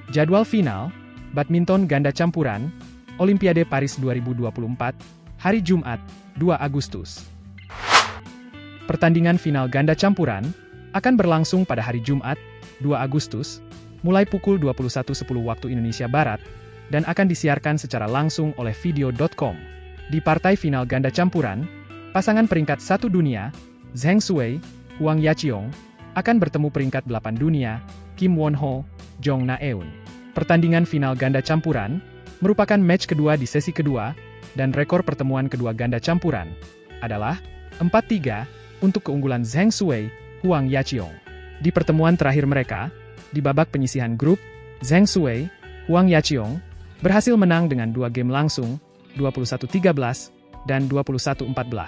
Jadwal final, badminton ganda campuran, Olimpiade Paris 2024, hari Jumat, 2 Agustus. Pertandingan final ganda campuran akan berlangsung pada hari Jumat, 2 Agustus, mulai pukul 21.10 waktu Indonesia Barat, dan akan disiarkan secara langsung oleh video.com. Di partai final ganda campuran, pasangan peringkat 1 dunia, Zheng Shuai, Huang Yaqiong, akan bertemu peringkat 8 dunia, Kim Won-ho, Jong Na-eun. Pertandingan final ganda campuran merupakan match kedua di sesi kedua, dan rekor pertemuan kedua ganda campuran adalah 4-3 untuk keunggulan Zheng Shuai, Huang Yaqiong. Di pertemuan terakhir mereka, di babak penyisihan grup, Zheng Shuai, Huang Yaqiong berhasil menang dengan 2 game langsung, 21-13 dan 21-14.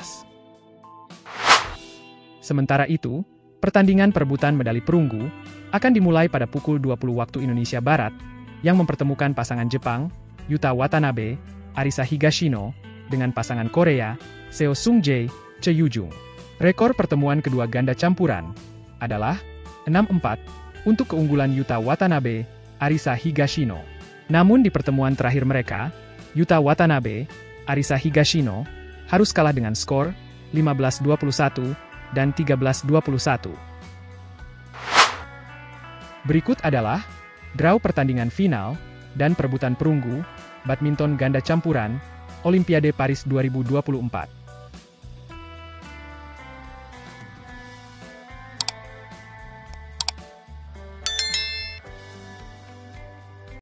Sementara itu, pertandingan perebutan medali perunggu akan dimulai pada pukul 20 waktu Indonesia Barat, yang mempertemukan pasangan Jepang, Yuta Watanabe, Arisa Higashino, dengan pasangan Korea, Seo Sung-jae, Che Yu-jung. Rekor pertemuan kedua ganda campuran adalah 6-4 untuk keunggulan Yuta Watanabe, Arisa Higashino. Namun di pertemuan terakhir mereka, Yuta Watanabe, Arisa Higashino harus kalah dengan skor 15-21 dan 13-21. Berikut adalah draw pertandingan final dan perebutan perunggu badminton ganda campuran Olimpiade Paris 2024.